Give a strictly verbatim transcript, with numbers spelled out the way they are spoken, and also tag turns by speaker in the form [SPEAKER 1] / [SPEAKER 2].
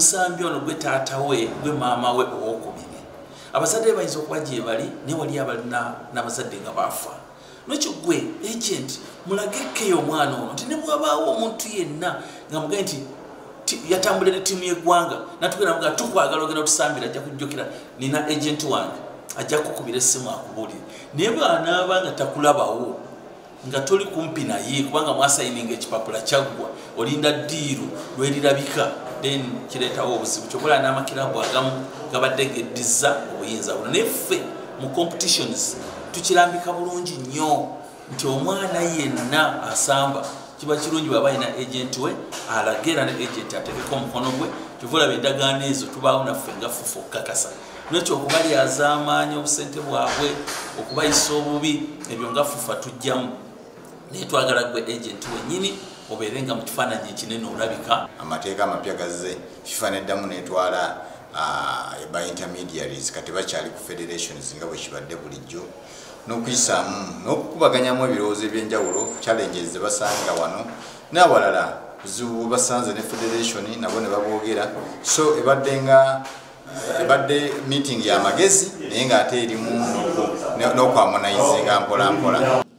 [SPEAKER 1] omusambi ono gwe taata we gwe maama we owokubiri abazadde bayinza okuba gye bali naye wali abalina n'abazadde nga baafa nekyo gwe agent mulagekkeyo omwana ono nti ne bwabaawo omuntu yenna nga mugaye nti yatambula ne ttiimu y'eggwanga natugenda muga tukwagala ogenda otusambira ajja kujjukira nina agent wange ajja kukubira essimu akubuulire naye bw'anaaba nga takulabawo nga toli kumpi naye kubanga mwasayininga ekipapula kyaggwa olinda ddiiru lwerirabika then kireetawo obuzibu kyokola n'amakirabu agamu gabadde geddiza obuyinza buno naye ffe mu competitions tukirambika bulungi nnyo nti omwana yenna asamba kiba kirungi bw'aba alina agent we alagera ne agent ategeka omukono gwe kyova olaba endagaano ezo tubaawo naffe nga Fufa okukakasa nekyo okuba lyazaamaanya obusente bwabwe okubayisa obubi ebyo nga Fufa tujjamu naye twagala gwe agent wennyini obeere nga mu kifaananyi ekinene olabika.
[SPEAKER 2] Amateeka amapya gazze Fifa neddamu netwala ba intermediaries kati bakyali ku federations nga bwe kibadde bulijjo n'okuyisaamu n'okukubaganyamu ebirowoozo ebyenjawulo challenges ze basanga wano n'abalala buzibu basanze ne federation nabo ne babwogera so ebadde nga ebadde meeting ya magezi naye ng'ate erimu n'okwamonaizinga mpola mpola.